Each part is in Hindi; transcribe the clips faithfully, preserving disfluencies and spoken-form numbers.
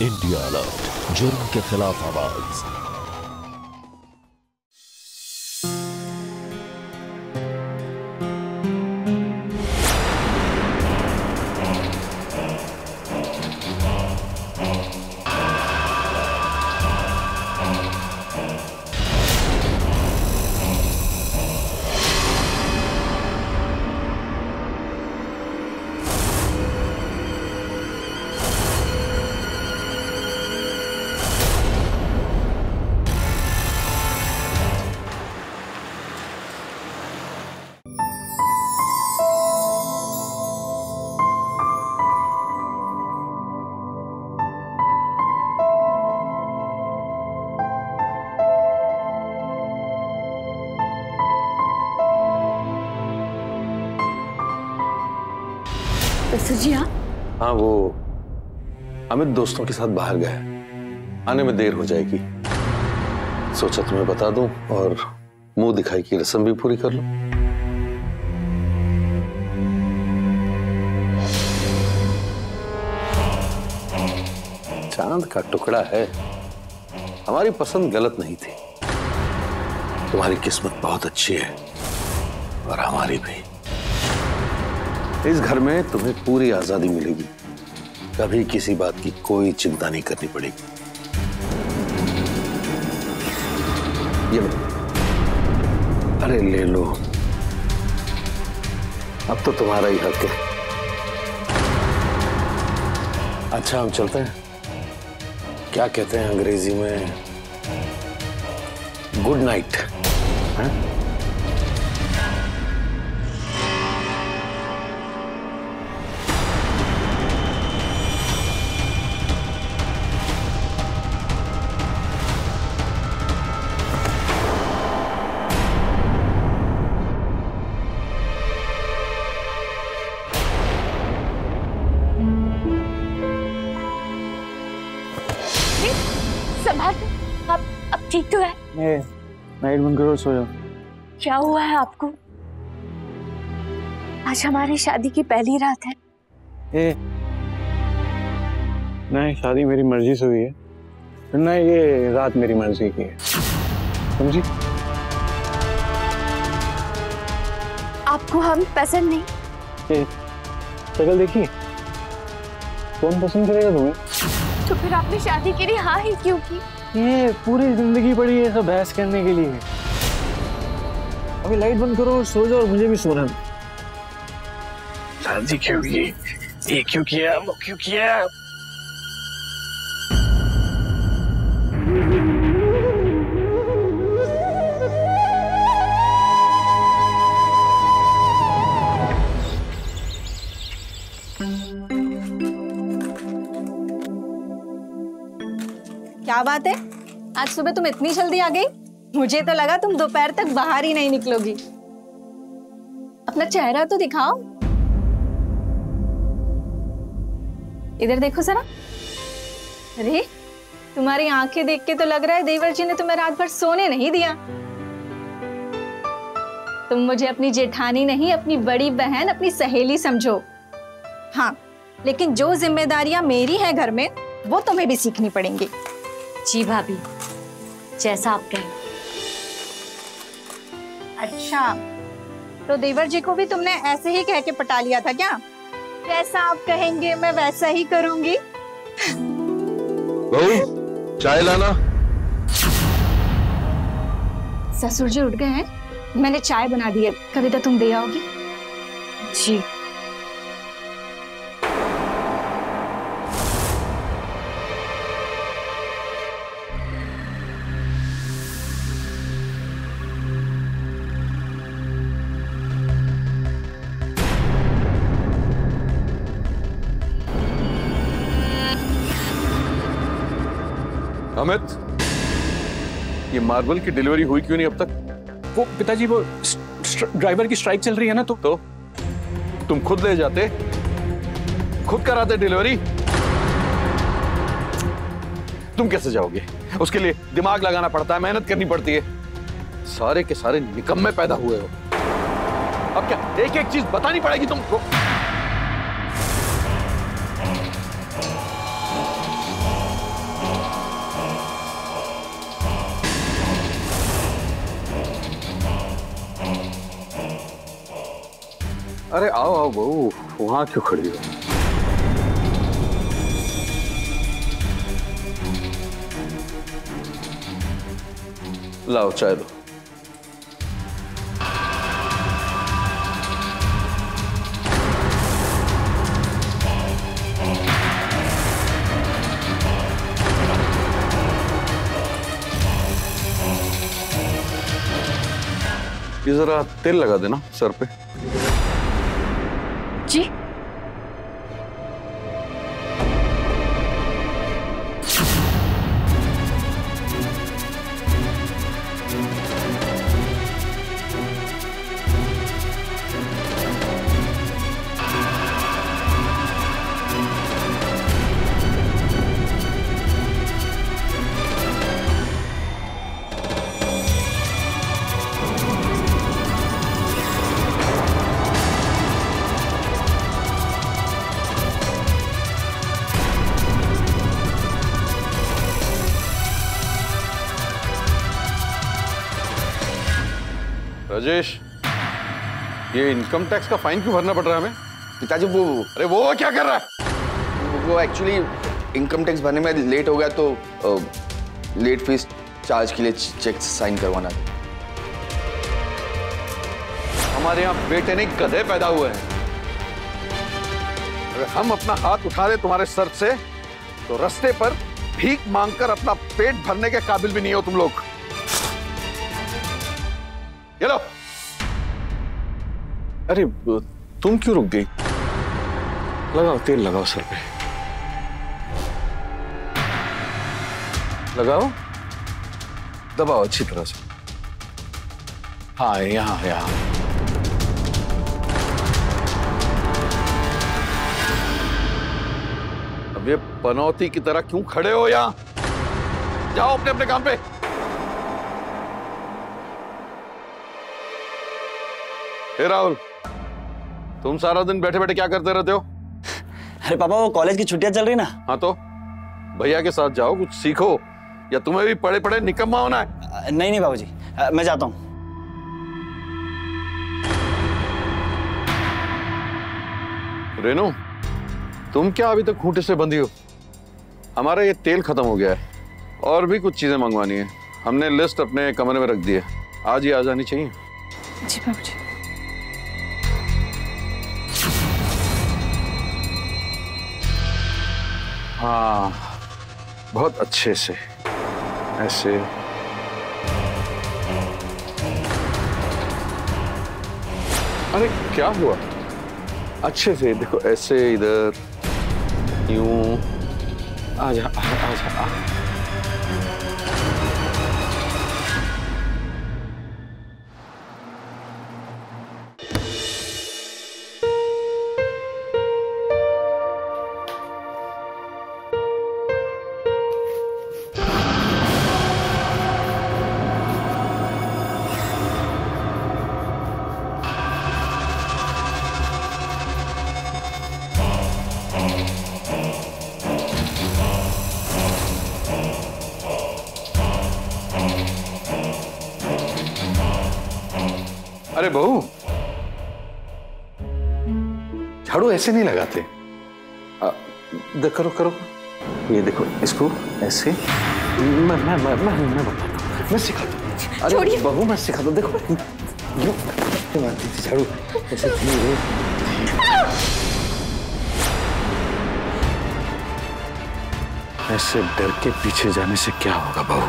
इंडिया अलर्ट, जुर्म के खिलाफ आवाज। जी हाँ हाँ, वो अमित दोस्तों के साथ बाहर गया है, आने में देर हो जाएगी। सोचा तुम्हें बता दूं और मुंह दिखाई की रस्म भी पूरी कर लो। चांद का टुकड़ा है, हमारी पसंद गलत नहीं थी। तुम्हारी किस्मत बहुत अच्छी है और हमारी भी। इस घर में तुम्हें पूरी आजादी मिलेगी, कभी किसी बात की कोई चिंता नहीं करनी पड़ेगी। ये लो। अरे ले लो, अब तो तुम्हारा ही हक है। अच्छा हम चलते हैं। क्या कहते हैं अंग्रेजी में? Good night. हाँ? आप अब ठीक तो है? नहीं, नाइट बंद करो, सो जाओ। क्या हुआ है आपको? आज हमारी शादी की पहली रात है। ए, नहीं, शादी मेरी मर्जी से हुई है, ना ये रात मेरी मर्जी की है, समझी? आपको हम पसंद नहीं? ए, शक्ल देखी? कौन पसंद करेगा तुम्हें? तो फिर आपने शादी के लिए हाँ ही क्यों की? ये पूरी जिंदगी पड़ी है सब बहस करने के लिए। अभी लाइट बंद करो और सो जाओ और मुझे भी सोना है। शादी क्यों की? ये क्यों किया? वो क्यों किया? क्या बात है, आज सुबह तुम इतनी जल्दी आ गई? मुझे तो लगा तुम दोपहर तक बाहर ही नहीं निकलोगी। अपना चेहरा तो दिखाओ, इधर देखो जरा। अरे तुम्हारी आंखें देख के तो लग रहा है देवर जी ने तुम्हें रात भर सोने नहीं दिया। तुम मुझे अपनी जेठानी नहीं, अपनी बड़ी बहन, अपनी सहेली समझो। हाँ, लेकिन जो जिम्मेदारियां मेरी हैं घर में, वो तुम्हें भी सीखनी पड़ेंगी। जी भाभी, जैसा आप कहें। अच्छा, तो देवर जी को भी तुमने ऐसे ही कह के पटा लिया था क्या? जैसा आप कहेंगे मैं वैसा ही करूंगी। बहू, चाय लाना। ससुर जी उठ गए हैं, मैंने चाय बना दी है, कविता तुम दे आओगी? जी। अमित, ये मार्बल की डिलीवरी हुई क्यों नहीं अब तक? वो पिताजी, वो ड्राइवर की स्ट्राइक चल रही है ना, तो तो तुम खुद ले जाते, खुद कराते डिलीवरी। तुम कैसे जाओगे? उसके लिए दिमाग लगाना पड़ता है, मेहनत करनी पड़ती है। सारे के सारे निकम्मे पैदा हुए हो। अब क्या एक एक चीज बतानी पड़ेगी तुमको? अरे आओ आओ बहू, वहां क्यों खड़ी हो? लाओ चाय दो। ये जरा तेल लगा देना सर पे। जी राजेश, ये इनकम टैक्स का फाइन क्यों भरना पड़ रहा है हमें? पिताजी वो अरे वो क्या कर रहा है? वो एक्चुअली इनकम टैक्स भरने में लेट हो गया तो आ, लेट फीस चार्ज के लिए चेक साइन करवाना था। हमारे यहाँ बेटे नहीं गधे पैदा हुए हैं। अगर हम अपना हाथ उठा दे तुम्हारे सर से तो रास्ते पर भीख मांगकर अपना पेट भरने के काबिल भी नहीं हो तुम लोग। ये लो। अरे तुम क्यों रुक गई? लगाओ तेल लगाओ सर पे। लगाओ, दबाओ अच्छी तरह से। हाँ यहां यहां। अब ये पनौती की तरह क्यों खड़े हो यहां? जाओ अपने अपने काम पे। हे राहुल, तुम सारा दिन बैठे बैठे क्या करते रहते हो? अरे पापा वो कॉलेज की छुट्टियां चल रही ना। हाँ तो भैया के साथ जाओ, कुछ सीखो, या तुम्हें भी पढ़े पढ़े निकम्मा होना है? नहीं नहीं बाबूजी, मैं जाता हूँ। रेनू, तुम क्या अभी तक खूंटे से बंधी हो? हमारा ये तेल खत्म हो गया है और भी कुछ चीजें मंगवानी है। हमने लिस्ट अपने कमरे में रख दी है, आज ही आ जानी चाहिए। जी बाबूजी। हाँ बहुत अच्छे से ऐसे। अरे क्या हुआ? अच्छे से देखो, ऐसे इधर यूं। आजा आजा आ। अरे बहू, झाड़ू ऐसे नहीं लगाते। देख करो करो, ये देखो इसको ऐसे। मैं मैं मैं मैं मैं बताता हूँ, मैं सिखाता हूँ। अरे बहू मैं सिखाता हूँ, देखो यूं मारती थी झाड़ू ऐसे। ऐसे डर के पीछे जाने से क्या होगा बहू?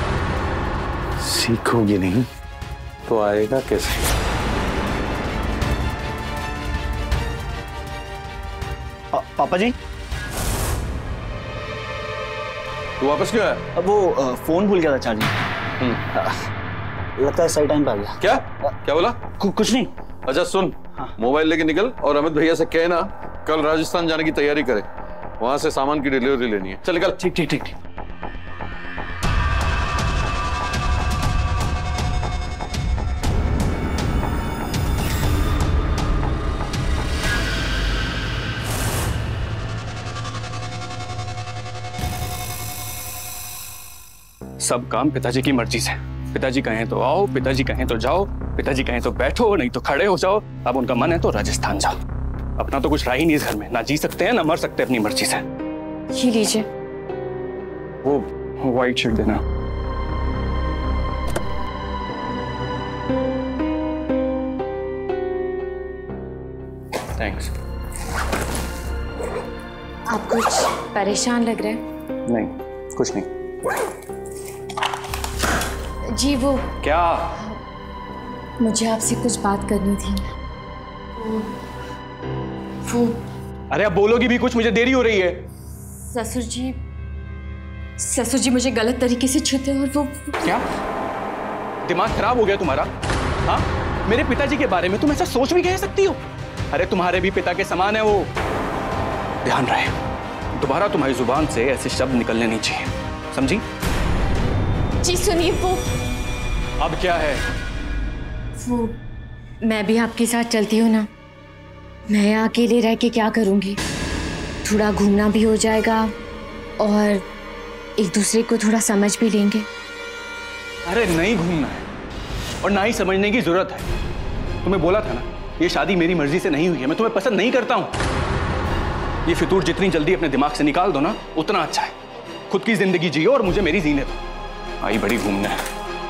सीखोगी नहीं तो आएगा कैसे? पा, पापा जी, तू वापस क्यों आया? अब वो आ, फोन भूल गया था चार्जिंग। लगता है सही टाइम पे आ गया। क्या क्या बोला? कु, कुछ नहीं। अच्छा सुन, हाँ। मोबाइल लेके निकल और अमित भैया से कहना कल राजस्थान जाने की तैयारी करे, वहां से सामान की डिलीवरी लेनी है। चल निकल। ठीक ठीक ठीक ठीक। सब काम पिताजी की मर्जी से। पिताजी कहें तो आओ, पिताजी कहें तो जाओ, पिताजी कहें तो बैठो, नहीं तो खड़े हो जाओ। अब उनका मन है तो राजस्थान जाओ। अपना तो कुछ रहा ही नहीं इस घर में, ना जी सकते हैं ना मर सकते अपनी मर्जी से। ये लीजिए। वो व्हाइट शर्ट देना। थैंक्स। आप कुछ परेशान लग रहे हैं। नहीं, कुछ नहीं। जी वो क्या? मुझे आपसे कुछ बात करनी थी। वो, वो अरे अब बोलोगी भी कुछ, मुझे देरी हो रही है। ससुर जी, ससुर जी मुझे गलत तरीके से छूते और वो। क्या? दिमाग खराब हो गया तुम्हारा? हाँ, मेरे पिताजी के बारे में तुम ऐसा सोच भी कह सकती हो? अरे तुम्हारे भी पिता के समान है वो। ध्यान रहे, दोबारा तुम्हारी जुबान से ऐसे शब्द निकलने नहीं चाहिए, समझी? जी सुनिए, वो अब क्या है? वो मैं भी आपके साथ चलती हूँ ना। मैं यहाँ अकेले रह के क्या करूँगी? थोड़ा घूमना भी हो जाएगा और एक दूसरे को थोड़ा समझ भी लेंगे। अरे नहीं घूमना है और ना ही समझने की जरूरत है। तुम्हें बोला था ना, ये शादी मेरी मर्जी से नहीं हुई है, मैं तुम्हें पसंद नहीं करता हूँ। ये फितूर जितनी जल्दी अपने दिमाग से निकाल दो ना, उतना अच्छा है। खुद की जिंदगी जियो और मुझे मेरी जीने दो। आई बड़ी घूमना है।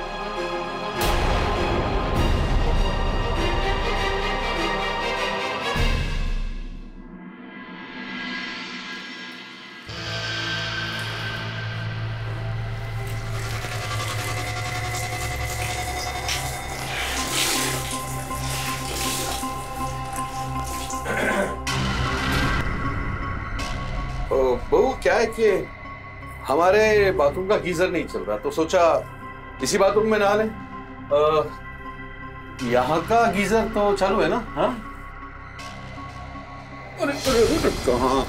बहू क्या है कि हमारे बाथरूम का गीजर नहीं चल रहा, तो सोचा इसी बाथरूम में नहा लें। यहाँ का गीजर तो चालू है ना? हाँ? अरे अरे अरे कहाँ?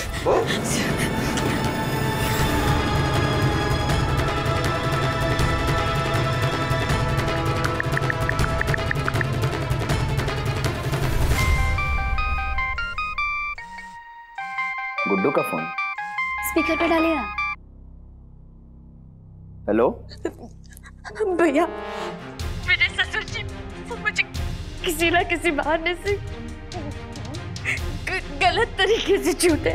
गुड्डू का फोन। स्पीकर पे डालिए। हेलो भैया, मेरे ससुर जी मुझे किसी ना किसी बहाने से गलत तरीके से छूते।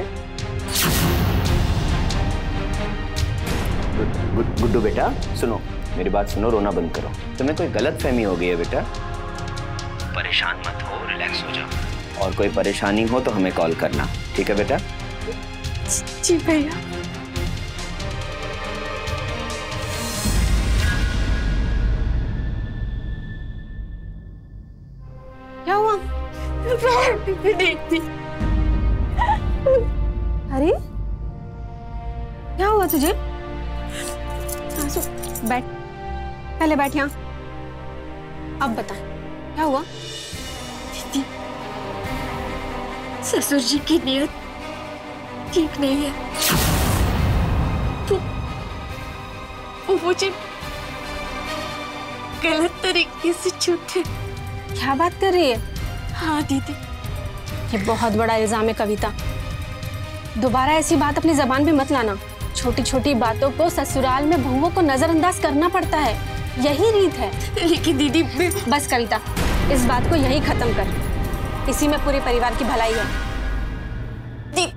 गुड्डू बेटा सुनो, मेरी बात सुनो, रोना बंद करो। तुम्हें कोई गलत फहमी हो गई है बेटा। परेशान मत हो, रिलैक्स हो जाओ। और कोई परेशानी हो तो हमें कॉल करना, ठीक है बेटा? जी भैया। क्या हुआ? अरे क्या हुआ तुझे? आंसू, बैठ, पहले बैठ यहाँ। अब बता क्या हुआ? दीदी, ससुर जी की नीयत ठीक नहीं है। तो वो मुझे गलत तरीके से छूते। क्या बात कर रही है? हाँ दीदी। ये बहुत बड़ा इल्जाम है कविता। दोबारा ऐसी बात अपनी जबान पे मत लाना। छोटी छोटी बातों को ससुराल में बहुओं को नजरअंदाज करना पड़ता है, यही रीत है। लेकिन दीदी मैं... बस कविता, इस बात को यही खत्म कर। इसी में पूरे परिवार की भलाई है। दी...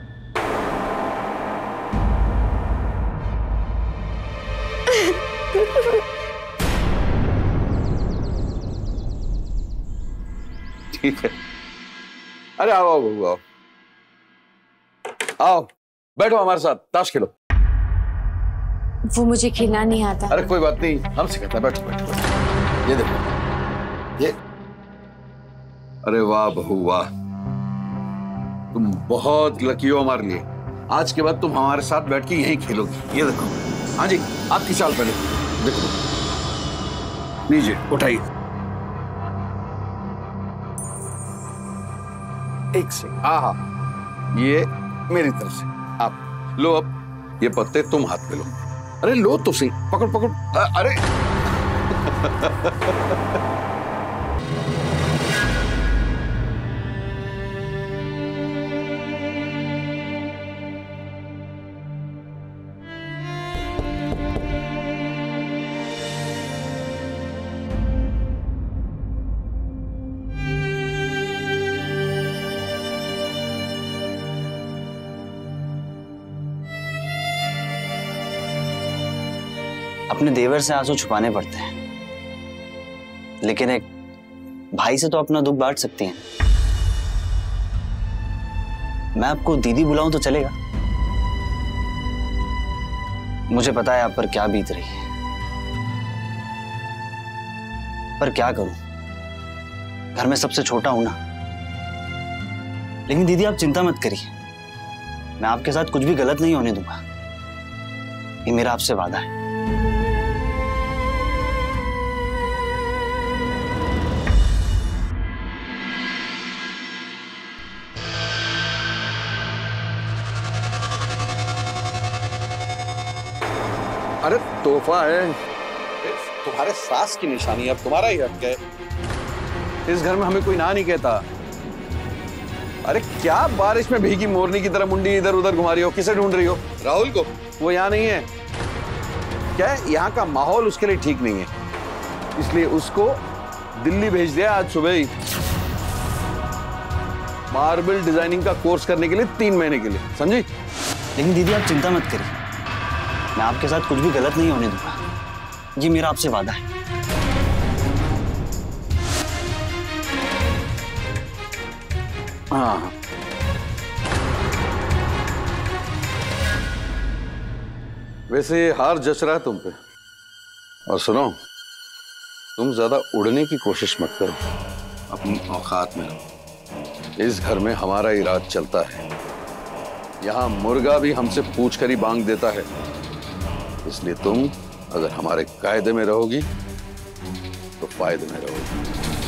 ठीक है। अरे आओ आओ आओ आओ, बैठो हमारे साथ, ताश खेलो। वो मुझे खेलना नहीं आता। अरे कोई बात नहीं, हम सिखाते हैं। बैठो बैठो बैठो। ये देखो ये। अरे वाह बहू वाह, तुम बहुत लकी हो हमारे लिए। आज के बाद तुम हमारे साथ बैठ के यहीं खेलोगी। ये देखो। हाँ जी, आपकी चाल पहले देखो। लीजिए उठाइए। एक से हाँ हाँ, ये मेरी तरफ से। आप लो, अब ये पत्ते तुम हाथ में लो। अरे लो तो सही, पकड़ पकड़। अ- अरे अपने देवर से आंसू छुपाने पड़ते हैं, लेकिन एक भाई से तो अपना दुख बांट सकती हैं। मैं आपको दीदी बुलाऊं तो चलेगा? मुझे पता है आप पर क्या बीत रही है, पर क्या करूं, घर में सबसे छोटा हूं ना। लेकिन दीदी आप चिंता मत करिए, मैं आपके साथ कुछ भी गलत नहीं होने दूंगा। ये मेरा आपसे वादा है। अरे तोहफा है, तुम्हारे सास की निशानी, अब तुम्हारा ही हक है। इस घर में हमें कोई ना नहीं कहता। अरे क्या बारिश में भीगी मोरनी की तरह मुंडी इधर उधर घुमा रही हो? किसे ढूंढ रही हो? राहुल को? वो यहाँ नहीं है। क्या है, यहाँ का माहौल उसके लिए ठीक नहीं है, इसलिए उसको दिल्ली भेज दिया आज सुबह ही, मार्बल डिजाइनिंग का कोर्स करने के लिए, तीन महीने के लिए, समझी? लेकिन दीदी आप चिंता मत करिए, मैं आपके साथ कुछ भी गलत नहीं होने दूंगा। ये मेरा आपसे वादा है। हाँ, वैसे हार जच रहा है तुम पे। और सुनो, तुम ज्यादा उड़ने की कोशिश मत करो, अपनी औकात में रहो। इस घर में हमारा ही राज चलता है, यहाँ मुर्गा भी हमसे पूछ कर ही बांग देता है, इसलिए तुम अगर हमारे कायदे में रहोगी तो फायदे में रहोगी।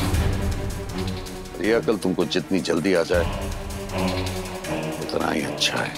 ये अकल तुमको जितनी जल्दी आ जाए उतना ही अच्छा है।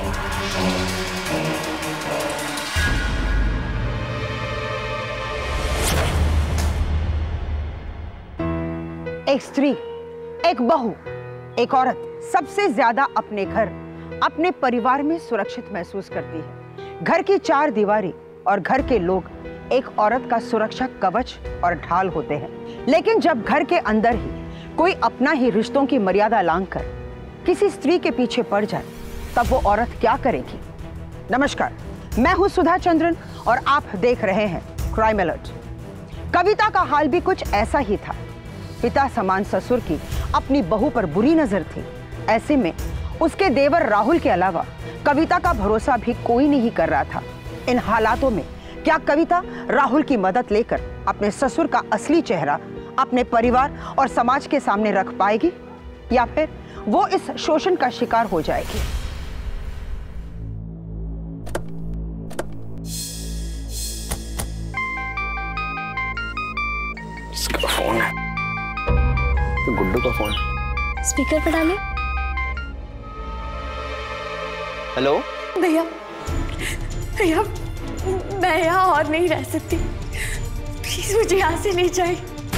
एक स्त्री, एक बहू, एक औरत सबसे ज्यादा अपने घर, अपने परिवार में सुरक्षित महसूस करती है। घर की चार दीवारी और घर के लोग एक औरत का सुरक्षा कवच और ढाल होते हैं। लेकिन जब घर के अंदर ही कोई अपना ही रिश्तों की मर्यादा लांघकर किसी स्त्री के पीछे पड़ जाए, तब वो औरत क्या करेगी? नमस्कार, मैं हूं सुधा चंद्रन और आप देख रहे हैं क्राइम अलर्ट। कविता का हाल भी कुछ ऐसा ही था। पिता समान ससुर की अपनी बहू पर बुरी नजर थी। ऐसे में उसके देवर राहुल के अलावा कविता का भरोसा भी कोई नहीं कर रहा था। इन हालातों में क्या कविता राहुल की मदद लेकर अपने ससुर का असली चेहरा अपने परिवार और समाज के सामने रख पाएगी, या फिर वो इस शोषण का शिकार हो जाएगी? इसका फोन है, तो गुड्डू का फोन है। स्पीकर पर डाले। हेलो भैया, भैया मैं यहाँ और नहीं रह सकती, प्लीज मुझे यहाँ से ले जाए।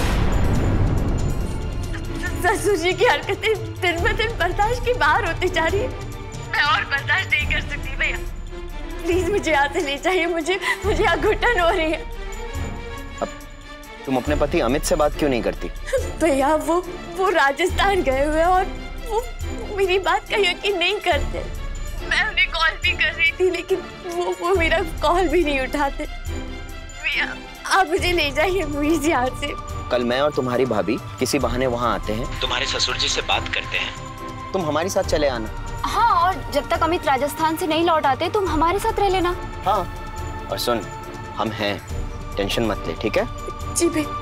ससुर जी की हरकतें दिन ब दिन बर्दाश्त की बाहर होती जा रही है, मैं और बर्दाश्त नहीं कर सकती भैया, प्लीज मुझे यहाँ से ले जाइए। मुझे मुझे यहाँ घुटन हो रही है। अब तुम अपने पति अमित से बात क्यों नहीं करती? भैया वो वो राजस्थान गए हुए और वो मेरी बात का यकीन नहीं करते। मैं उन्हें कॉल भी कर रही थी, लेकिन वो वो मेरा कॉल भी नहीं उठाते। भैया आप मुझे ले जाइए प्लीज यहाँ से। कल मैं और तुम्हारी भाभी किसी बहाने वहाँ आते हैं, तुम्हारे ससुर जी से बात करते हैं, तुम हमारे साथ चले आना। हाँ, और जब तक अमित राजस्थान से नहीं लौट आते तुम हमारे साथ रह लेना। हाँ, और सुन, हम हैं, टेंशन मत ले, ठीक है? जी भैया।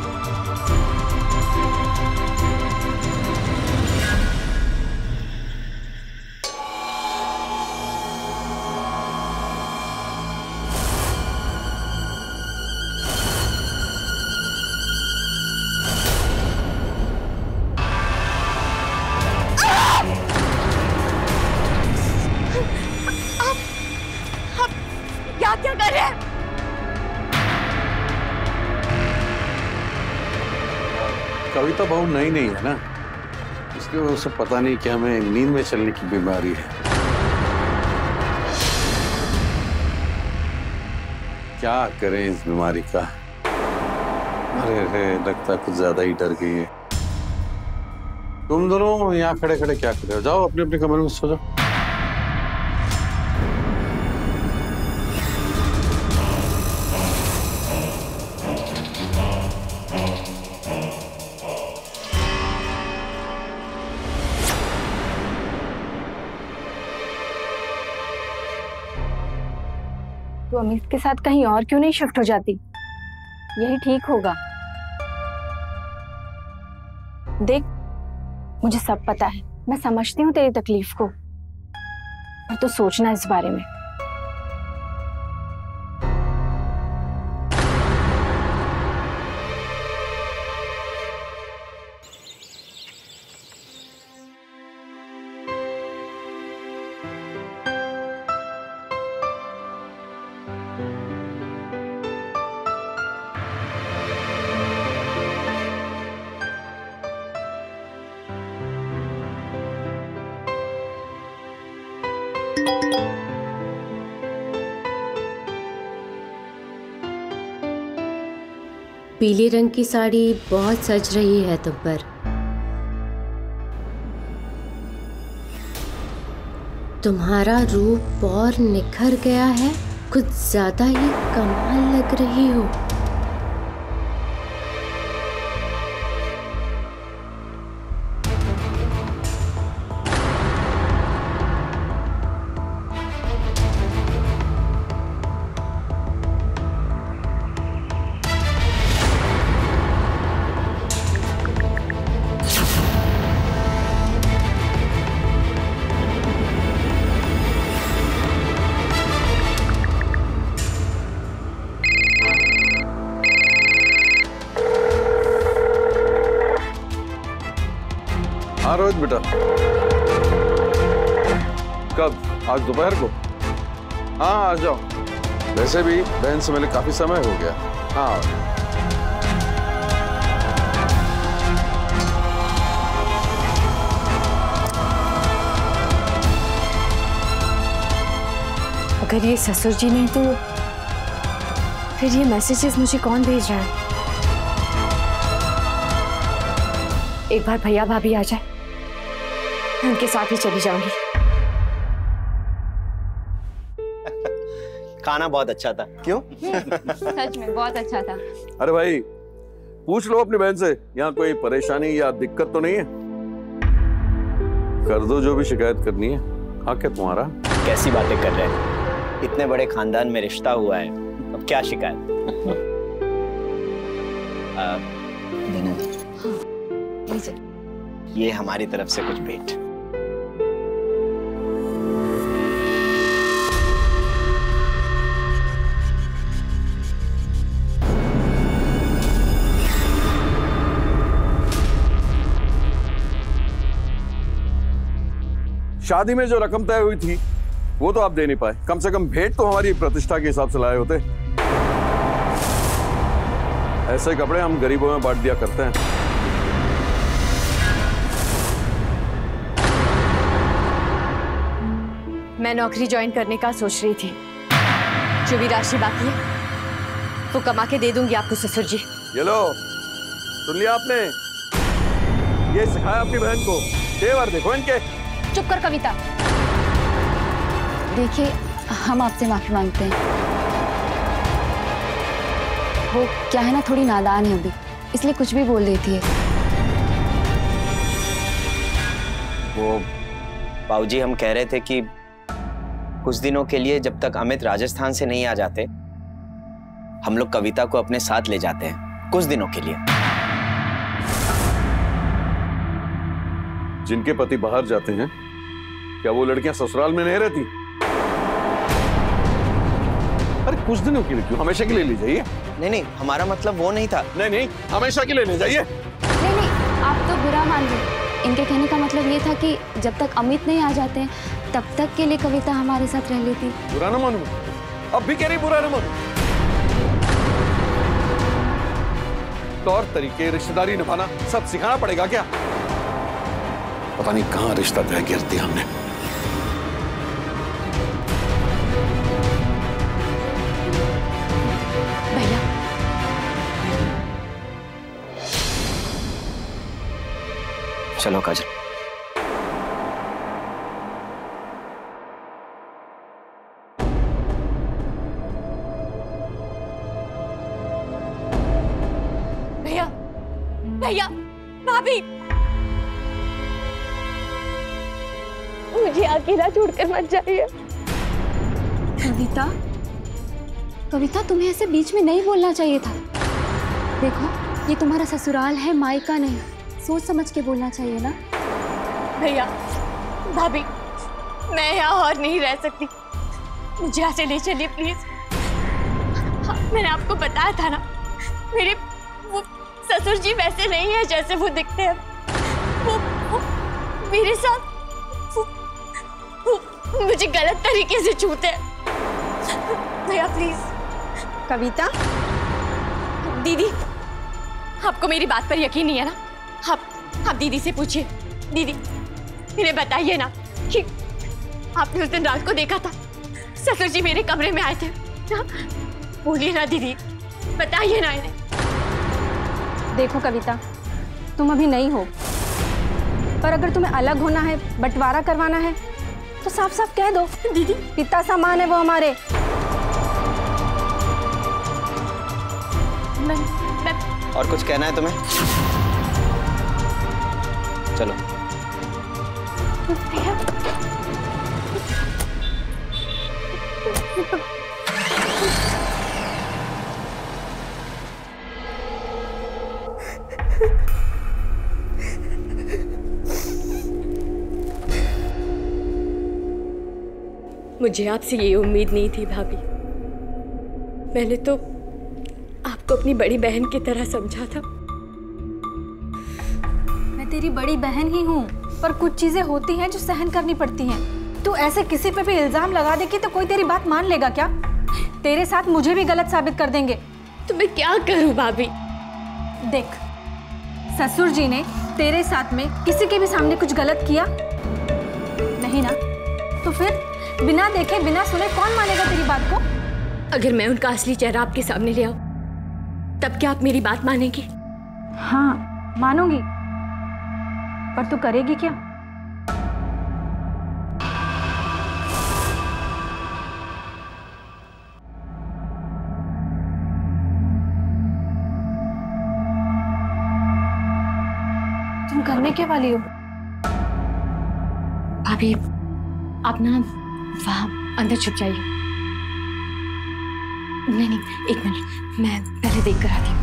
क्या कर रहे हैं? कविता बहू नई नहीं है ना, इसलिए उसे पता नहीं कि हमें नींद में चलने की बीमारी है। क्या करें इस बीमारी का? अरे अरे लगता कुछ ज्यादा ही डर गई है। तुम दोनों यहाँ खड़े खड़े क्या कर रहे हो? जाओ अपने अपने कमरे में सो जाओ। तो अमित के साथ कहीं और क्यों नहीं शिफ्ट हो जाती? यही ठीक होगा। देख, मुझे सब पता है, मैं समझती हूँ तेरी तकलीफ को, पर तो सोचना इस बारे में। पीले रंग की साड़ी बहुत सज रही है तुम पर। तुम्हारा रूप और निखर गया है, कुछ ज्यादा ही कमाल लग रही हो। हाँ रोहित बेटा, कब? आज दोपहर को? हाँ आ जाओ। वैसे भी बहन से मिले काफी समय हो गया। हाँ अगर ये ससुर जी नहीं तो फिर ये मैसेजेस मुझे कौन भेज रहा है? एक बार भैया भाभी आ जाए, मैं उनके साथ ही चली जाऊंगी। खाना बहुत अच्छा था। क्यों? सच में बहुत अच्छा था। अरे भाई, पूछ लो अपनी बहन से, यहाँ कोई परेशानी या दिक्कत तो नहीं है? कर दो जो भी शिकायत करनी है। हाँ क्या तुम्हारा? कैसी बातें कर रहे हैं? इतने बड़े खानदान में रिश्ता हुआ है, अब क्या शिकायत? आ, ये हमारी तरफ से कुछ भेंट। शादी में जो रकम तय हुई थी वो तो आप दे नहीं पाए, कम से कम भेंट तो हमारी प्रतिष्ठा के हिसाब से लाए होते। ऐसे कपड़े हम गरीबों में बांट दिया करते हैं। मैं नौकरी ज्वाइन करने का सोच रही थी, जो भी राशि बाकी है वो कमा के दे दूंगी आपको ससुर जी। ये लो, सुन लिया आपने? ये सिखाया अपनी बहन को, तेवर देखो इनके। चुप कर कविता। देखिए, हम आपसे माफी मांगते हैं। वो क्या है ना, थोड़ी नादान है अभी, इसलिए कुछ भी बोल देती है। वो बाबूजी, हम कह रहे थे कि कुछ दिनों के लिए, जब तक अमित राजस्थान से नहीं आ जाते, हम लोग कविता को अपने साथ ले जाते हैं कुछ दिनों के लिए। जिनके पति बाहर जाते हैं, क्या वो लड़कियां ससुराल में नहीं रहती? अरे कुछ दिनों के लिए क्यों, हमेशा के लिए ले जाइए। नहीं नहीं, हमारा मतलब वो नहीं था। नहीं नहीं, हमेशा के लिए ले जाइए। नहीं नहीं, आप तो बुरा मान रहे। इनके कहने का मतलब ये था कि जब तक अमित नहीं आ जाते तब तक के लिए कविता हमारे साथ रह लेती। बुरा न मानू, अब भी कह रही बुरा न मानू। तौर तरीके, रिश्तेदारी निभाना सब सिखाना पड़ेगा क्या? पता नहीं कहां रिश्ता तय कर दिया हमने। भैया, चलो काजल। भैया, भैया, भाभी, मुझे अकेला छोड़कर मत जाइए। कविता, कविता, तुम्हें ऐसे बीच में नहीं बोलना चाहिए था। देखो, ये तुम्हारा ससुराल है, मायका नहीं। सोच समझ के बोलना चाहिए ना। भैया, भाभी, मैं यहाँ और नहीं रह सकती, मुझे यहाँ से ले चलिए प्लीज। हाँ, मैंने आपको बताया था ना, मेरे वो ससुर जी वैसे नहीं है जैसे वो दिखते हैं। वो, वो मेरे साथ वो, वो मुझे गलत तरीके से छूते हैं। भैया प्लीज। कविता, दीदी, आपको मेरी बात पर यकीन नहीं है ना? आप आप दीदी से पूछिए। दीदी, इन्हें बताइए ना कि आपने उस दिन रात को देखा था ससुर जी मेरे कमरे में आए थे ना? बोलिए ना दीदी, बताइए ना इन्हें। देखो कविता, तुम अभी नहीं हो, पर अगर तुम्हें अलग होना है, बंटवारा करवाना है, तो साफ साफ कह दो। दीदी, पिता समान है वो हमारे। मैं, मैं... और कुछ कहना है तुम्हें? चलो। मुझे आपसे ये उम्मीद नहीं थी भाभी। मैंने तो आपको अपनी बड़ी बहन की तरह समझा था। मैं तेरी बड़ी बहन ही हूँ, पर कुछ चीजें होती हैं जो सहन करनी पड़ती हैं। तू ऐसे किसी पे भी इल्जाम लगा देगी तो कोई तेरी बात मान लेगा क्या? तेरे साथ मुझे भी गलत साबित कर देंगे। तो मैं क्या करूँ भाभी? देख, ससुर जी ने तेरे साथ में किसी के भी सामने कुछ गलत किया नहीं ना? तो फिर बिना देखे बिना सुने कौन मानेगा तेरी बात को? अगर मैं उनका असली चेहरा आपके सामने ले आऊं, तब क्या आप मेरी बात मानेंगी? हाँ, मानूंगी, पर तू करेगी क्या? तुम करने के वाली हो? भाभी, आप ना वहाँ अंदर छुप जाइए। नहीं नहीं, एक मिनट, मैं पहले देख कर आती हूँ।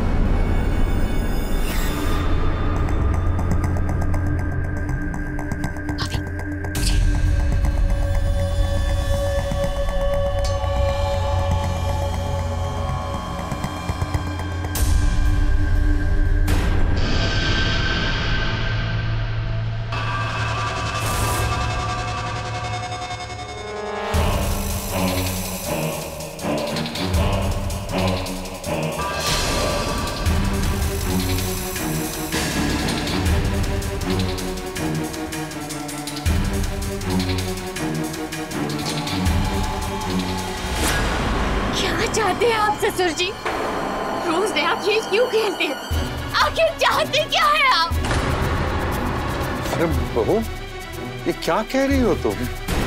चाहते हैं आप ससुर जी? रोज नया खेल क्यों खेलते हैं? आखिर चाहते क्या है आप? अरे बहू, ये क्या कह रही हो तुम?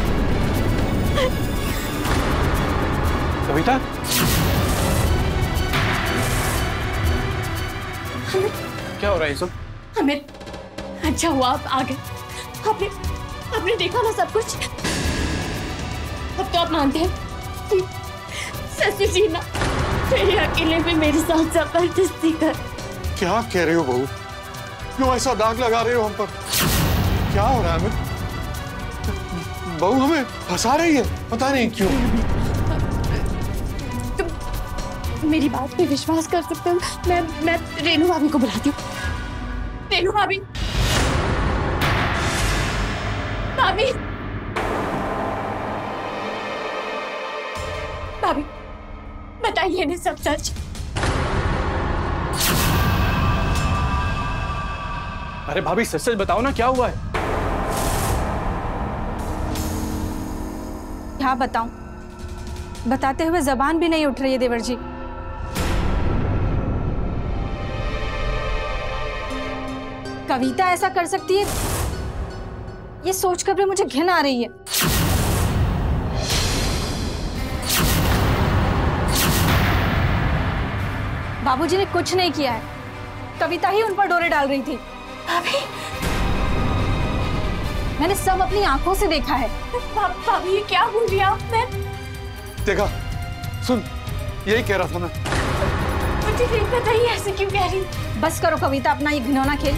कविता, क्या हो रहा है ये सब? अमित, अच्छा हुआ आप आ गए। आपने आपने देखा ना सब कुछ? अब तो आप मानते हैं कि ससुर जी ना मेरे अकेले में मेरे साथ जबरदस्ती कर। क्या कह रहे हो बहू? क्यों ऐसा दाग लगा रहे हो हम पर? क्या हो रहा है अमित? बहू हमें फंसा रही है, पता नहीं क्यों। तुम मेरी बात पे विश्वास कर सकते हो? मैं मैं रेनू भाभी को बुलाती हूँ। रेनू भाभी, भाभी, भाभी, बताइए इन्हें सब सच। अरे भाभी, सच सच बताओ ना, क्या हुआ है? क्या बताऊं? बताते हुए जबान भी नहीं उठ रही है देवर जी। कविता ऐसा कर सकती है, ये सोचकर भी मुझे घिन आ रही है। बाबूजी ने कुछ नहीं किया है, कविता ही उन पर डोरे डाल रही थी। भाभी, मैंने सब अपनी आंखों से देखा है। भाभी, क्या बोल रही हैं आप? मैं देखा, सुन, यही कह रहा था मैं। मुझे नहीं पता ये ऐसे क्यों कह रही। बस करो कविता अपना ये घिनौना खेल।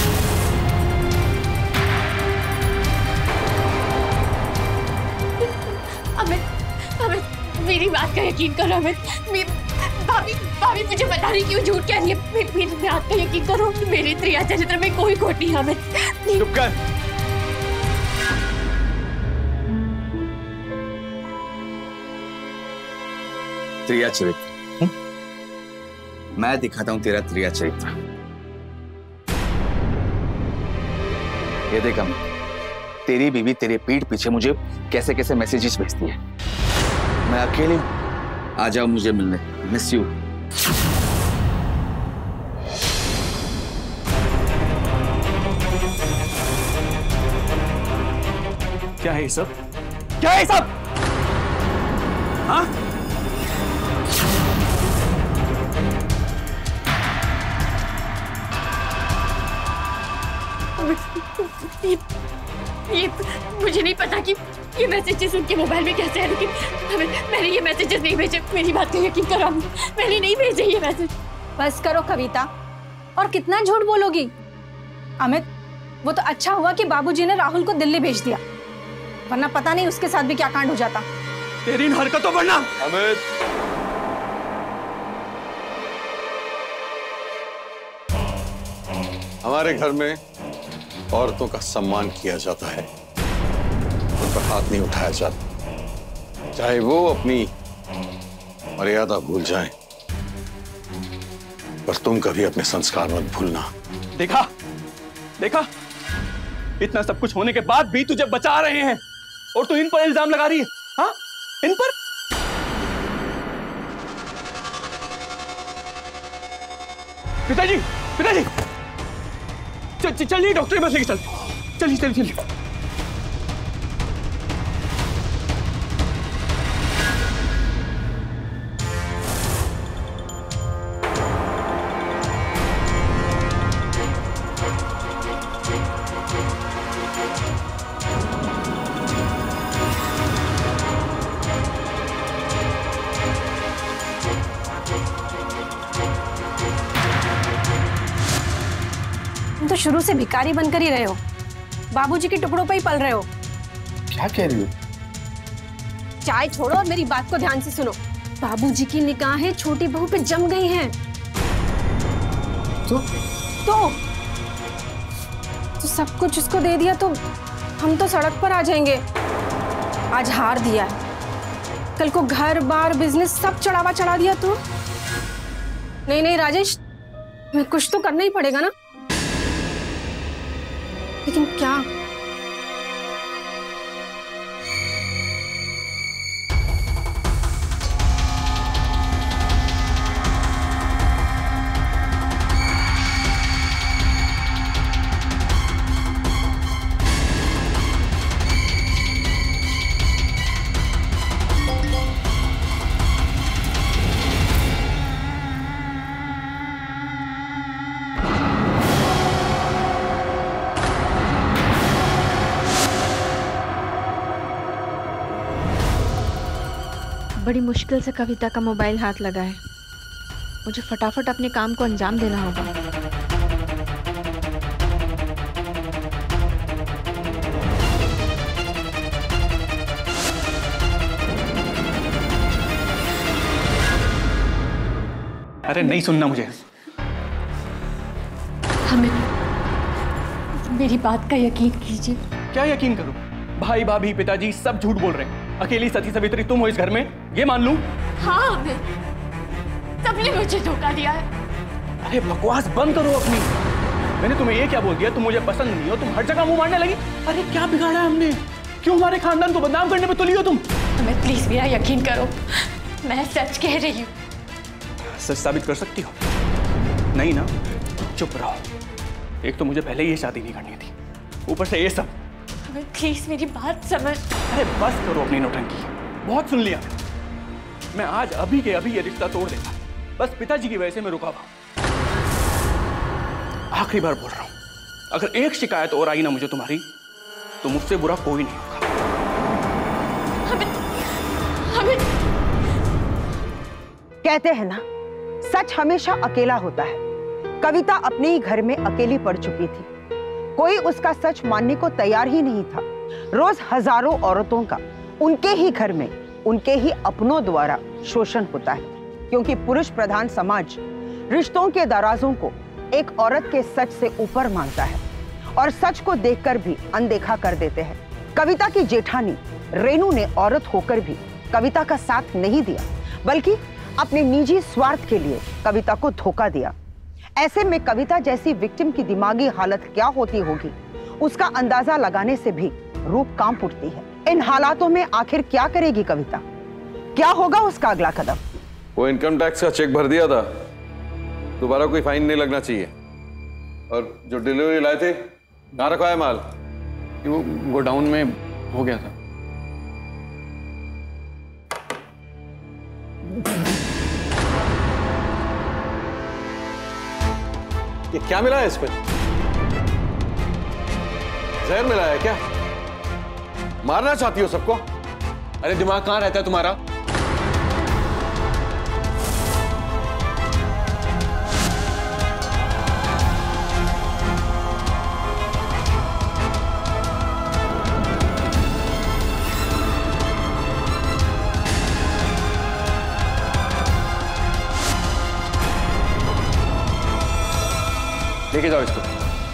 अमित, अमित मेरी बात का यकीन करो अमित। भाभी भाभी मुझे पता नहीं क्यों झूठ कह रही है। मेरी मेरी बात का यकीन करो, मेरी त्रिया चरित्र में कोई खोट नहीं है अमित। चुप कर। त्रिया चरित्र? मैं दिखाता हूं तेरा त्रिया चरित्र। ये देख अमित, तेरी बीवी तेरे पीठ पीछे मुझे कैसे कैसे मैसेजेस भेजती है। मैं अकेली हूं, आ जाओ मुझे मिलने, मिस यू। क्या है ये सब? क्या है ये सब? हाँ? ये, ये मुझे नहीं पता कि ये मैसेजेस उनके मोबाइल में कैसे है, लेकिन मैंने ये मैसेजेस नहीं भेजे। मेरी बात का यकीन करो, मैंने नहीं भेजे ये मैसेज। बस करो कविता, और कितना झूठ बोलोगी। अमित, वो तो अच्छा हुआ कि बाबूजी ने राहुल को दिल्ली भेज दिया, वरना पता नहीं उसके साथ भी क्या कांड हो जाता। तेरी इन हरकतों पर ना। अमित, हमारे घर में औरतों का सम्मान किया जाता है, उन पर हाथ नहीं उठाया जाता, चाहे वो अपनी मर्यादा भूल जाएं, पर तुम कभी अपने संस्कार मत भूलना। देखा देखा, इतना सब कुछ होने के बाद भी तुझे बचा रहे हैं और तू इन पर इल्जाम लगा रही है। हाँ, इन पर। पिताजी, पिताजी, चल चलिए डॉक्टर के पास लेके चल। चलिए चलिए चलिए। तो शुरू से भिखारी बनकर ही रहे हो, बाबूजी के टुकड़ों पर ही पल रहे हो। क्या कह रही हो? चाय छोड़ो और मेरी बात को ध्यान से सुनो। बाबूजी की निगाहें छोटी बहू पे जम गई हैं। तो तो तो सब कुछ उसको दे दिया तो हम तो सड़क पर आ जाएंगे। आज हार दिया, कल को घर बार बिजनेस सब चढ़ावा चढ़ा दिया तो। नहीं नहीं राजेश, मैं कुछ तो करना ही पड़ेगा ना, लेकिन क्या? बड़ी मुश्किल से कविता का मोबाइल हाथ लगा है। मुझे फटाफट अपने काम को अंजाम देना होगा। अरे नहीं सुनना मुझे। हमें मेरी बात का यकीन कीजिए। क्या यकीन करूं? भाई भाभी पिताजी सब झूठ बोल रहे हैं। अकेली सती सवित्री तुम हो इस घर में, ये मान लूं? हाँ, मैं सबने मुझे धोखा दिया है। अरे बकवास बंद करो अपनी। मैंने तुम्हें ये क्या बोल दिया? तुम मुझे पसंद नहीं हो, तुम हर जगह मुंह मारने लगी। अरे क्या बिगाड़ा है हमने? क्यों हमारे खानदान को बदनाम करने पे तुली हो तुम? हमें प्लीज मेरा यकीन करो, मैं सच कह रही हूँ। सच साबित कर सकती हो? नहीं ना, चुप रहो। एक तो मुझे पहले ये शादी नहीं करनी थी, ऊपर से ये सब। हमें प्लीज मेरी बात समझ। अरे बस करो अपनी नौटंकी, बहुत सुन लिया। मैं आज अभी के अभी ये रिश्ता तोड़ देता, बस पिताजी की वजह से मैं रुका हुआ। आखिरी बार बोल रहा हूं, अगर एक शिकायत और आई ना मुझे तुम्हारी, तो मुझसे बुरा कोई नहीं होगा। हमें, हमें कहते हैं ना, सच हमेशा अकेला होता है। कविता अपने ही घर में अकेली पड़ चुकी थी। कोई उसका सच मानने को तैयार ही नहीं था। रोज हजारों औरतों का उनके ही घर में, उनके ही अपनों द्वारा शोषण होता है, क्योंकि पुरुष प्रधान समाज रिश्तों के दराजों को एक औरत के सच से ऊपर मानता है और सच को देखकर भी अनदेखा कर देते हैं। कविता की जेठानी रेनू ने औरत होकर भी कविता का साथ नहीं दिया, बल्कि अपने निजी स्वार्थ के लिए कविता को धोखा दिया। ऐसे में कविता जैसी विक्टिम की दिमागी हालत क्या होती होगी, उसका अंदाजा लगाने से भी रूप कांप उठती है। इन हालातों में आखिर क्या करेगी कविता? क्या होगा उसका अगला कदम? वो इनकम टैक्स का चेक भर दिया था, दोबारा कोई फाइन नहीं लगना चाहिए। और जो डिलीवरी लाए थे, कहाँ रखा है माल? वो गोडाउन में हो गया था। ये क्या मिला है इसमें? जहर मिला है क्या? मारना चाहती हो सबको? अरे दिमाग कहाँ रहता है तुम्हारा? लेके जाओ इसको।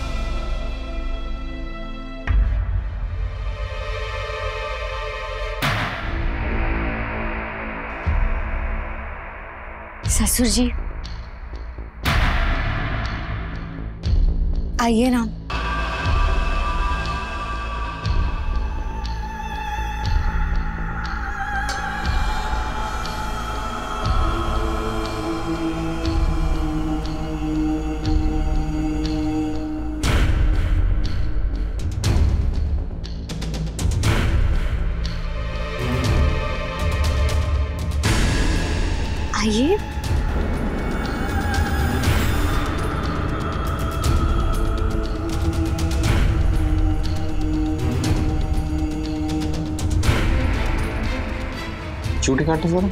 ससुर जी, आइए ना। आइए। चूटी काटो जरा।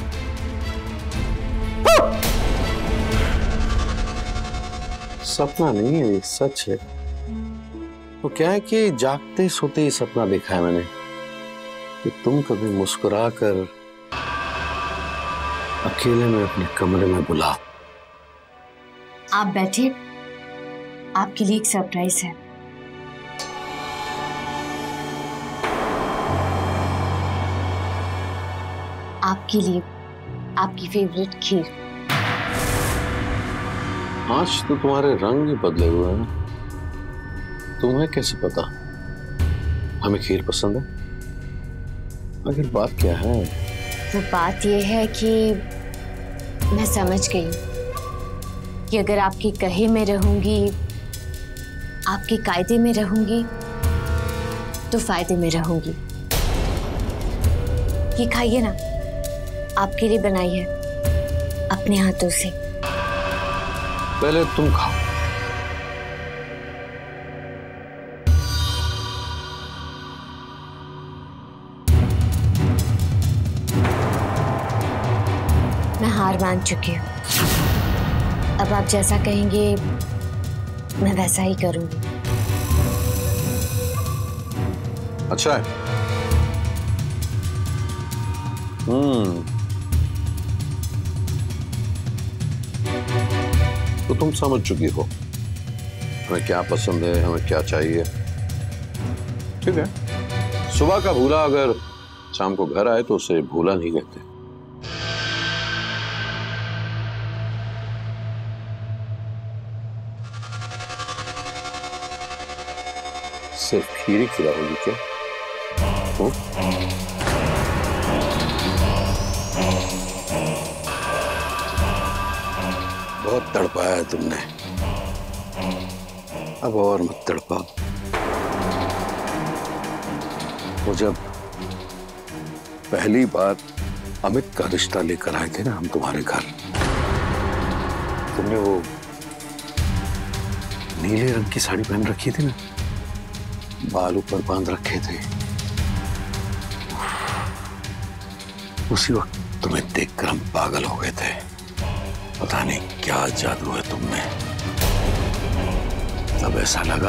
सपना नहीं है, ये सच है। तो क्या है कि जागते सोते ही सपना देखा है मैंने कि तुम कभी मुस्कुरा कर अकेले में अपने कमरे में बुलाओ। आप बैठिए, आपके लिए एक सरप्राइज है। आपके लिए आपकी फेवरेट खीर। आज तो तुम्हारे रंग ही बदले हुए हैं। तुम्हें कैसे पता हमें खीर पसंद है? आखिर बात क्या है? वो बात ये है कि मैं समझ गई कि अगर आपके कहे में रहूंगी, आपके कायदे में रहूंगी, तो फायदे में रहूंगी। ये खाइए ना, आपके लिए बनाई है अपने हाथों से। पहले तुम खाओ। मैं हार मान चुकी हूँ। अब आप जैसा कहेंगे मैं वैसा ही करूंगी। अच्छा है। हम्म तो तुम समझ चुकी हो हमें क्या पसंद है, हमें क्या चाहिए। ठीक है, सुबह का भूला अगर शाम को घर आए तो उसे भूला नहीं कहते। सिर्फ खीर ही खिलाओगी क्या? हो? बहुत तड़पाया है तुमने, अब और मत तड़पाओ। वो जब पहली बार अमित का रिश्ता लेकर आए थे ना हम तुम्हारे घर, तुमने वो नीले रंग की साड़ी पहन रखी थी ना, बाल ऊपर बांध रखे थे। उसी वक्त तुम्हें देखकर हम पागल हो गए थे। पता नहीं क्या जादू है तुम में। तब ऐसा लगा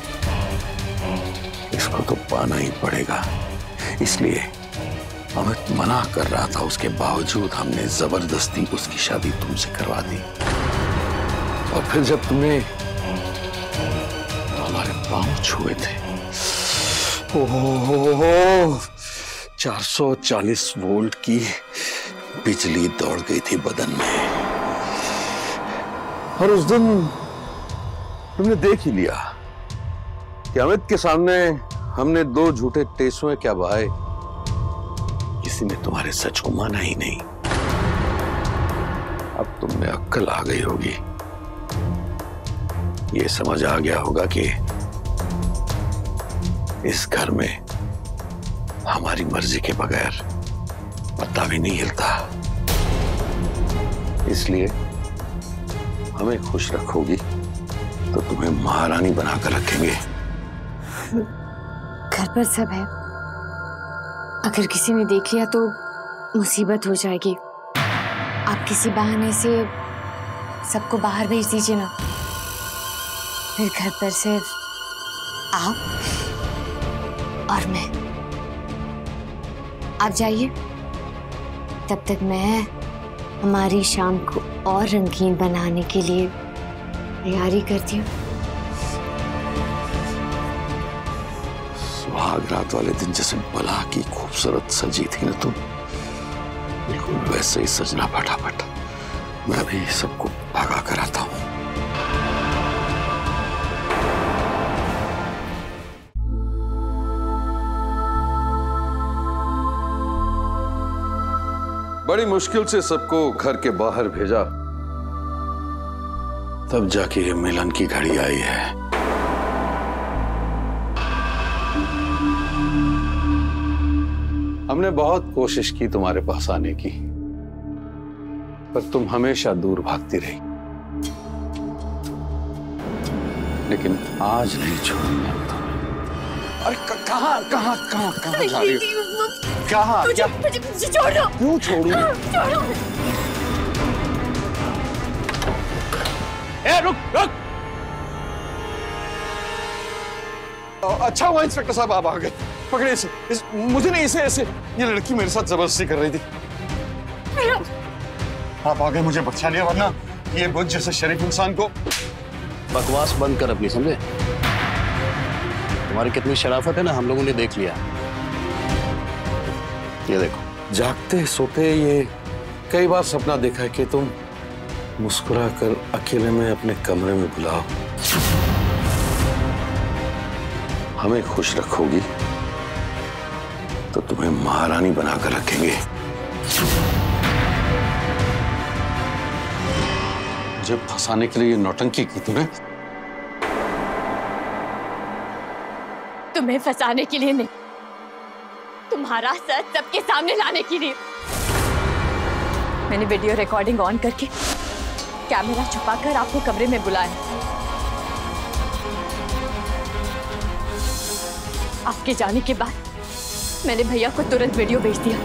इसको तो पाना ही पड़ेगा, इसलिए अमित मना कर रहा था, उसके बावजूद हमने जबरदस्ती उसकी शादी तुमसे करवा दी। और फिर जब तुमने हमारे पांव छुए थे, ओहो, चार सौ चालीस वोल्ट की बिजली दौड़ गई थी बदन में। और उस दिन तुमने देख ही लिया कि अमित के सामने हमने दो झूठे टेसुए क्या बहाए, किसी ने तुम्हारे सच को माना ही नहीं। अब तुम में अक्ल आ गई होगी, ये समझ आ गया होगा कि इस घर में हमारी मर्जी के बगैर पत्ता भी नहीं हिलता। इसलिए हमें खुश रखोगी तो तुम्हें महारानी बनाकर रखेंगे। घर पर सब है, अगर किसी ने देख लिया तो मुसीबत हो जाएगी। आप किसी बहाने से सबको बाहर भेज दीजिए ना, फिर घर पर सिर्फ आप और मैं। आप जाइए, तब तक मैं हमारी शाम को और रंगीन बनाने के लिए तैयारी करती हूँ। सुहाग रात वाले दिन जैसे बला की खूबसूरत सजी थी ना तुम, बिल्कुल वैसे ही सजना फटाफट। मैं भी सबको भगा कर आता हूँ। बड़ी मुश्किल से सबको घर के बाहर भेजा, तब जाके ये मिलन की घड़ी आई है। हमने बहुत कोशिश की तुम्हारे पास आने की, पर तुम हमेशा दूर भागती रही। लेकिन आज नहीं छोड़ेंगे हम तुम्हें। अरे कहां कहां कहां कहां जा रही हो? कहां? क्या? मुझे छोड़ो। क्यों छोड़ूं? छोड़ो। ए, रुक रुक। अच्छा हुआ इंस्पेक्टर साहब आप आ गए। पकड़े इसे। इस, मुझे नहीं, इसे ऐसे। ये लड़की मेरे साथ जबरदस्ती कर रही थी। आप आ गए, मुझे बचा लिया, वरना ये बुद्ध जैसे शरीफ इंसान को। बकवास बंद कर अपनी, समझे? तुम्हारी कितनी शराफत है ना, हम लोगों ने देख लिया। ये देखो, जागते सोते ये कई बार सपना देखा है कि तुम मुस्कुरा कर अकेले में अपने कमरे में बुलाओ, हमें खुश रखोगी तो तुम्हें महारानी बनाकर रखेंगे। जब फंसाने के लिए ये नौटंकी की तुमने। तुम्हें फंसाने के लिए नहीं, तुम्हारा सच सबके सामने लाने के लिए। मैंने वीडियो रिकॉर्डिंग ऑन करके कैमरा छुपाकर आपको कमरे में बुलाया। आपके जाने के बाद मैंने भैया को तुरंत वीडियो भेज दिया।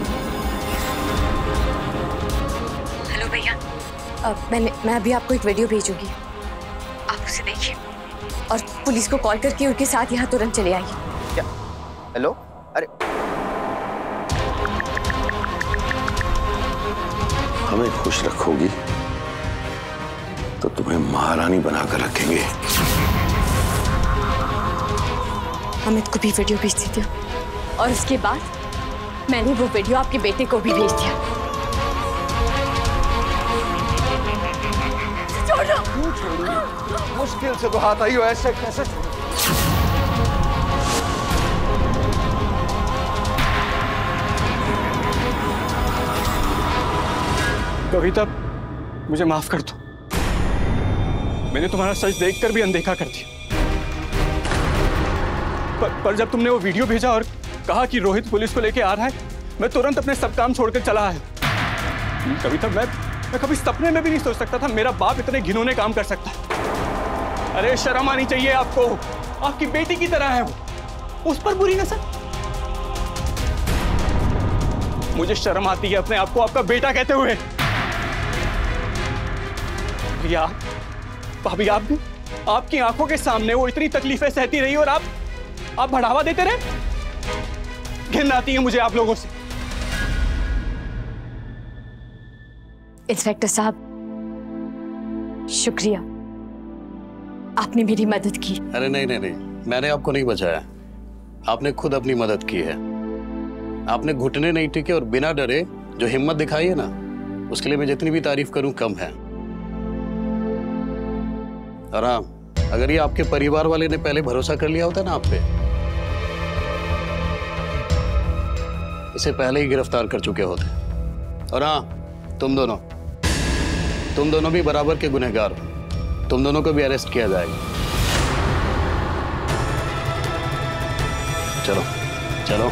हेलो भैया, अब मैंने मैं अभी आपको एक वीडियो भेजूंगी, आप उसे देखिए और पुलिस को कॉल करके उनके साथ यहाँ तुरंत चले आइए। क्या? हेलो? अरे हमें खुश रखोगी तो तुम्हें महारानी बनाकर रखेंगे। अमित को भी वीडियो भेज दी थी और उसके बाद मैंने वो वीडियो आपके बेटे को भी भेज दिया। छोड़ो। क्यों छोड़ूंगी? मुश्किल से तो हाथ आई हो, ऐसे कैसे छोड़ूं? कविता, मुझे माफ कर दो। मैंने तुम्हारा सच देखकर भी अनदेखा कर दिया। पर, पर जब तुमने वो वीडियो भेजा और कहा कि रोहित पुलिस को लेके आ रहा है, मैं तुरंत अपने सब काम छोड़कर चला आया। कविता, मैं मैं कभी सपने में भी नहीं सोच सकता था मेरा बाप इतने घिनौने काम कर सकता है। अरे शर्म आनी चाहिए आपको, आपकी बेटी की तरह है वो, उस पर बुरी नजर। मुझे शर्म आती है अपने आप को आपका बेटा कहते हुए। और ये आप, भाभी आप भी, आपकी आंखों के सामने वो इतनी तकलीफें सहती रही और आप आप बढ़ावा देते रहे। घिन आती है मुझे आप लोगों से। इंस्पेक्टर साहब, शुक्रिया, आपने मेरी मदद की। अरे नहीं नहीं नहीं, मैंने आपको नहीं बचाया, आपने खुद अपनी मदद की है। आपने घुटने नहीं टिके और बिना डरे जो हिम्मत दिखाई है ना, उसके लिए मैं जितनी भी तारीफ करूं कम है। और हाँ, अगर ये आपके परिवार वाले ने पहले भरोसा कर लिया होता ना आप पे, इसे पहले ही गिरफ्तार कर चुके होते। और हाँ, तुम दोनों तुम दोनों भी बराबर के गुनहगार हो, तुम दोनों को भी अरेस्ट किया जाएगा। चलो चलो।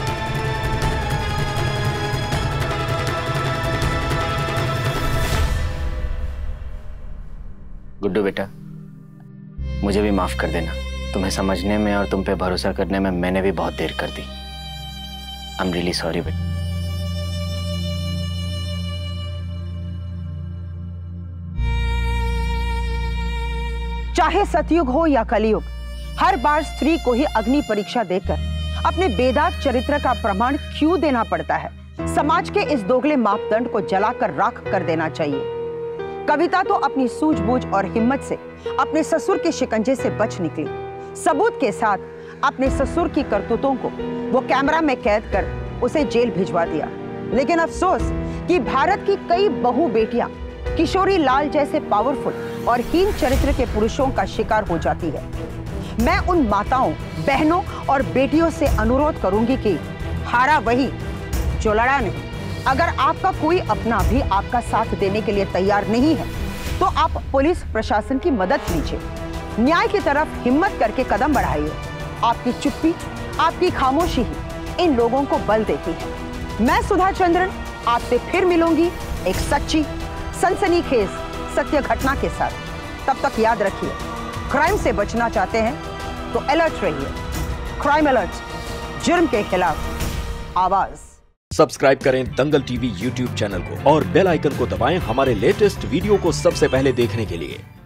गुड्डू बेटा, मुझे भी माफ कर देना। तुम्हें समझने में और तुम पे भरोसा करने में मैंने भी बहुत देर कर दी। आई एम रियली सॉरी बेटा। चाहे सतयुग हो या कलयुग, हर बार स्त्री को ही अग्नि परीक्षा देकर अपने बेदाग चरित्र का प्रमाण क्यों देना पड़ता है? समाज के इस दोगले मापदंड को जलाकर राख कर देना चाहिए। कविता तो अपनी सूझबूझ और हिम्मत से अपने ससुर के शिकंजे से बच निकली। सबूत के साथ अपने ससुर की करतूतों को वो कैमरा में कैद कर उसे जेल भिजवा दिया। लेकिन अफसोस कि भारत की कई बहू बेटियां किशोरी लाल जैसे पावरफुल और हीन चरित्र के पुरुषों का शिकार हो जाती है। मैं उन माताओं, बहनों और बेटियों से अनुरोध करूंगी कि हारा वही जो लड़ा नहीं। अगर आपका कोई अपना भी आपका साथ देने के लिए तैयार नहीं है तो आप पुलिस प्रशासन की मदद लीजिए। न्याय की तरफ हिम्मत करके कदम बढ़ाइए। आपकी चुप्पी, आपकी खामोशी ही इन लोगों को बल देती है। मैं सुधा चंद्रन आपसे फिर मिलूंगी एक सच्ची सनसनीखेज सत्य घटना के साथ। तब तक याद रखिए, क्राइम से बचना चाहते हैं तो अलर्ट रहिए। क्राइम अलर्ट, जुर्म के खिलाफ आवाज। सब्सक्राइब करें दंगल टीवी यूट्यूब चैनल को और बेल आइकन को दबाएं हमारे लेटेस्ट वीडियो को सबसे पहले देखने के लिए।